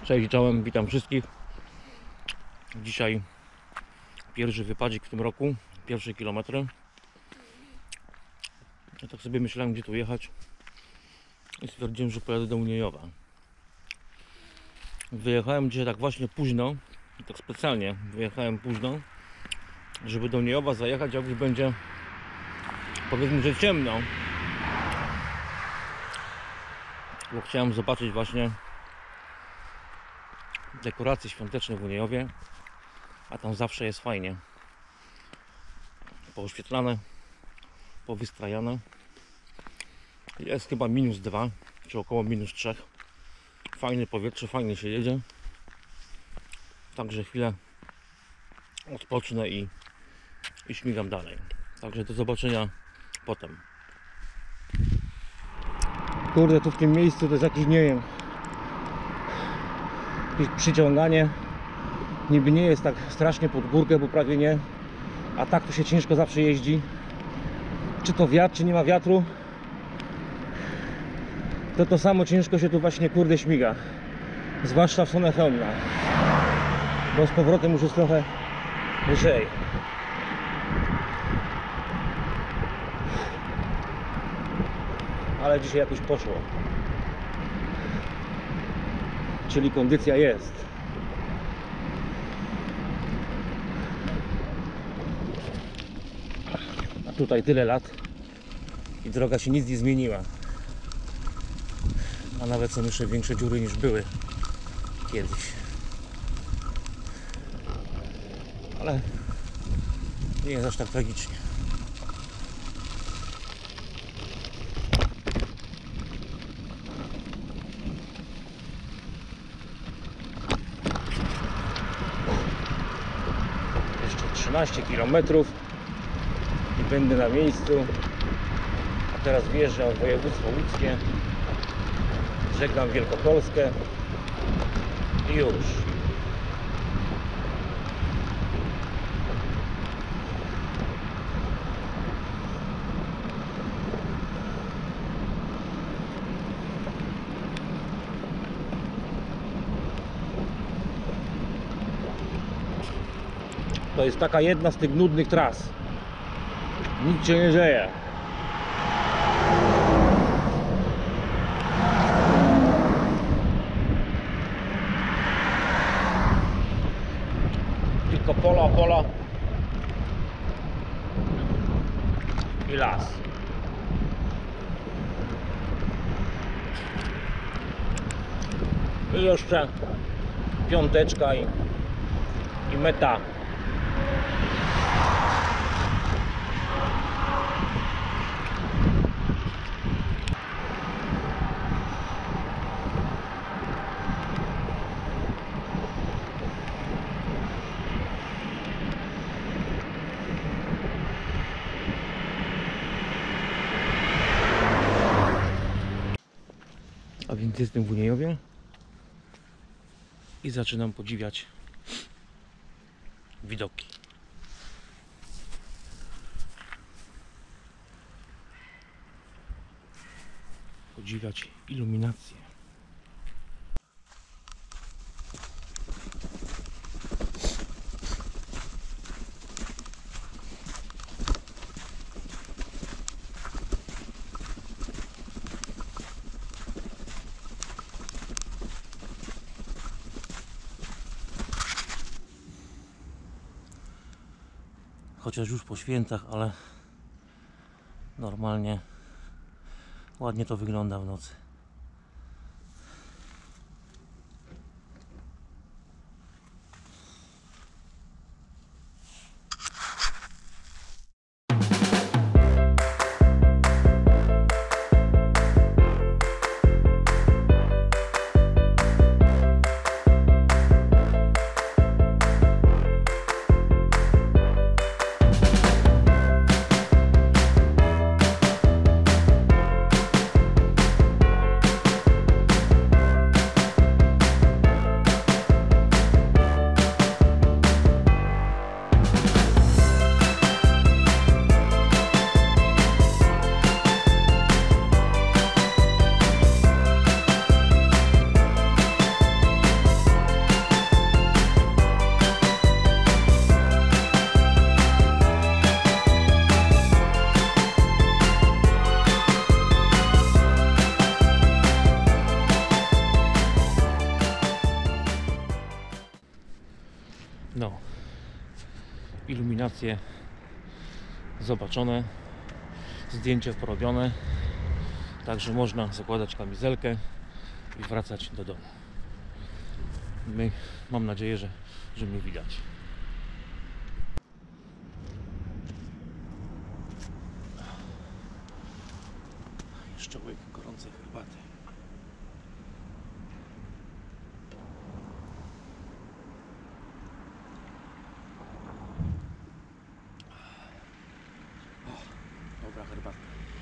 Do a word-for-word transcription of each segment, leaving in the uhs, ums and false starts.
Cześć, czołem, witam wszystkich. Dzisiaj pierwszy wypadzik w tym roku, pierwsze kilometry. Ja tak sobie myślałem, gdzie tu jechać i stwierdziłem, że pojadę do Uniejowa. Wyjechałem dzisiaj tak właśnie późno, tak specjalnie wyjechałem późno, żeby do Uniejowa zajechać, jak już będzie, powiedzmy, że ciemno. Bo chciałem zobaczyć właśnie dekoracje świąteczne w Uniejowie, a tam zawsze jest fajnie pooświetlane, powystrajane. Jest chyba minus dwa, czy około minus trzech. Fajne powietrze, fajnie się jedzie. Także chwilę odpocznę i, i śmigam dalej. Także do zobaczenia potem. Kurde, tu w tym miejscu to jest jakiś, nie wiem, jakieś przyciąganie. Niby nie jest tak strasznie pod górkę, bo prawie nie. A tak to się ciężko zawsze jeździ. Czy to wiatr, czy nie ma wiatru, to to samo ciężko się tu właśnie, kurde, śmiga. Zwłaszcza w stronę Chełmna. Bo z powrotem już jest trochę lżej. Ale dzisiaj jakoś poszło. Czyli kondycja jest. A tutaj tyle lat i droga się nic nie zmieniła. A nawet są jeszcze większe dziury niż były kiedyś. Ale nie jest aż tak tragicznie. Jeszcze trzynaście kilometrów i będę na miejscu. A teraz wjeżdżam w województwo łódzkie. Żegnam Wielkopolskę i już. To jest taka jedna z tych nudnych tras. Nic się nie dzieje. Tylko pola, pola i las. I jeszcze piąteczka i, i meta. A więc jestem w Uniejowie i zaczynam podziwiać widoki. Podziwiać iluminację. Chociaż już po świętach, ale normalnie ładnie to wygląda w nocy. Iluminacje zobaczone, zdjęcie porobione, także można zakładać kamizelkę i wracać do domu. My, mam nadzieję, że, że mnie widać. Jeszcze łyk gorącej herbaty. O, dobra herbatka.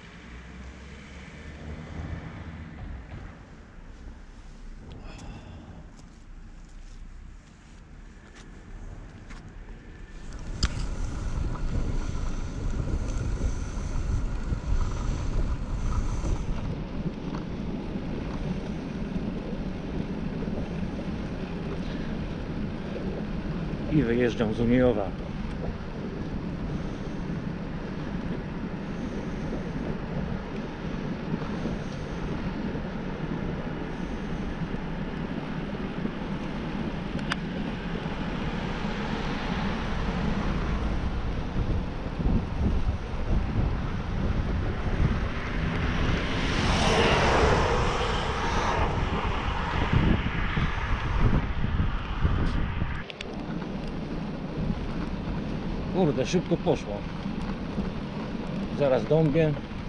I wyjeżdżam z Uniejowa. Kurde, szybko poszło. Zaraz dąbię.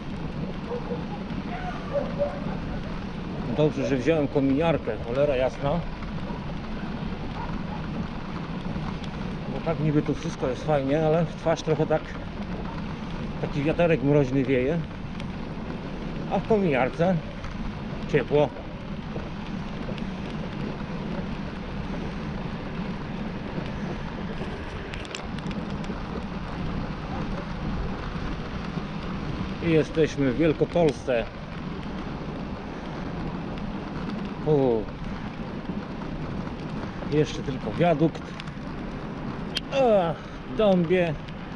Dobrze, że wziąłem kominiarkę, cholera jasna. Bo tak niby tu wszystko jest fajnie, ale w twarz trochę tak taki wiaterek mroźny wieje. A w kominiarce ciepło. I jesteśmy w Wielkopolsce. O, jeszcze tylko wiadukt. A, dąbie.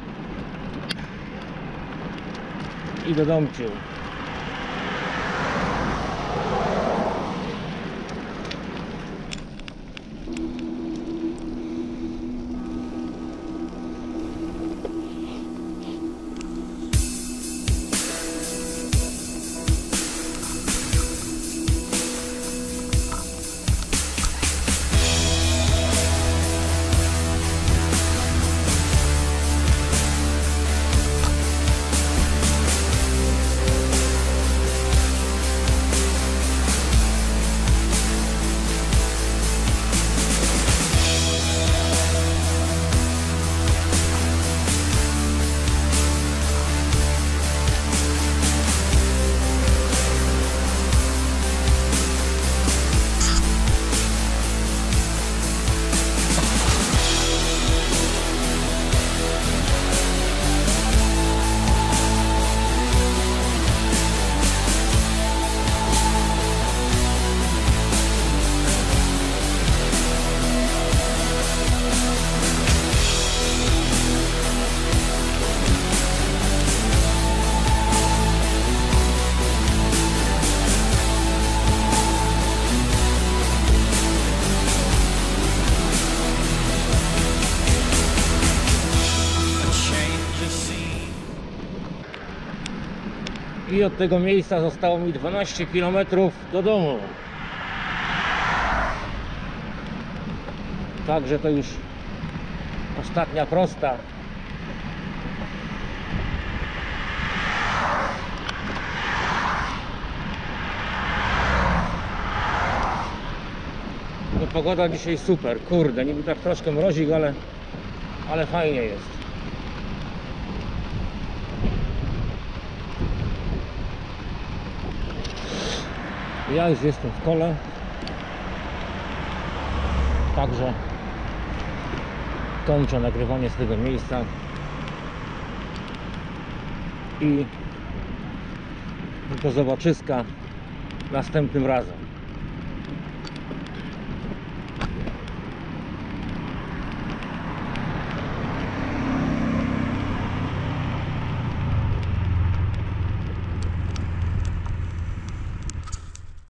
I do domciu. I od tego miejsca zostało mi dwanaście kilometrów do domu. Także to już ostatnia prosta. No, pogoda dzisiaj super, kurde, niby tak troszkę mrozik, ale, ale fajnie jest. Ja już jestem w kole, także kończę nagrywanie z tego miejsca i do zobaczyska następnym razem.